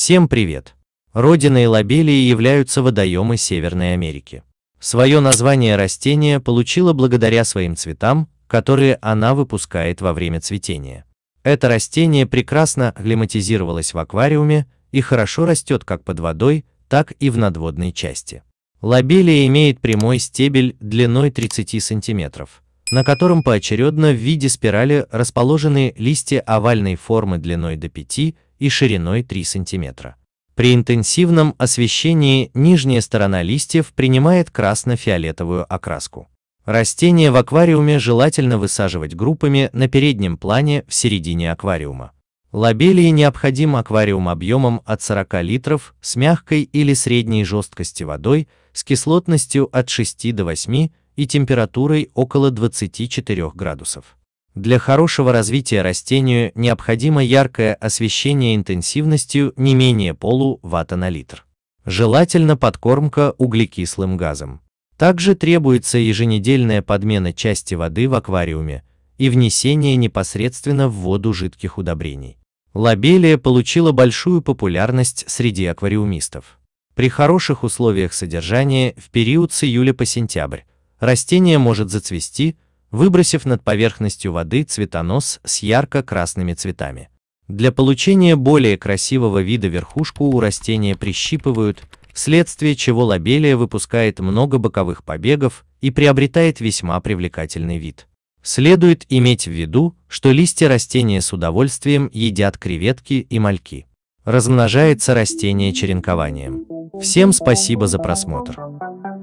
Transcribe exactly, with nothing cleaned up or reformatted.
Всем привет! Родиной лобелии являются водоемы Северной Америки. Свое название растение получило благодаря своим цветам, которые она выпускает во время цветения. Это растение прекрасно акклиматизировалось в аквариуме и хорошо растет как под водой, так и в надводной части. Лобелия имеет прямой стебель длиной тридцать сантиметров, на котором поочередно в виде спирали расположены листья овальной формы длиной до пяти и шириной три сантиметра. При интенсивном освещении нижняя сторона листьев принимает красно-фиолетовую окраску. Растения в аквариуме желательно высаживать группами на переднем плане в середине аквариума. Лобелии необходим аквариум объемом от сорока литров с мягкой или средней жесткости водой, с кислотностью от шести до восьми и температурой около двадцати четырёх градусов. Для хорошего развития растению необходимо яркое освещение интенсивностью не менее полуватта на литр. Желательно подкормка углекислым газом. Также требуется еженедельная подмена части воды в аквариуме и внесение непосредственно в воду жидких удобрений. Лобелия получила большую популярность среди аквариумистов. При хороших условиях содержания в период с июля по сентябрь растение может зацвести, выбросив над поверхностью воды цветонос с ярко-красными цветами. Для получения более красивого вида верхушку у растения прищипывают, вследствие чего лобелия выпускает много боковых побегов и приобретает весьма привлекательный вид. Следует иметь в виду, что листья растения с удовольствием едят креветки и мальки. Размножается растение черенкованием. Всем спасибо за просмотр.